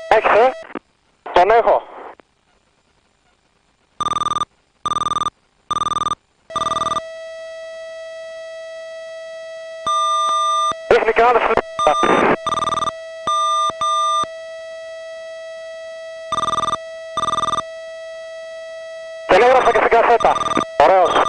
Έχεις, τον έχω. Ρίχνει και άλλο στην Τελόγραφα και στην κασέτα. Ωραίος.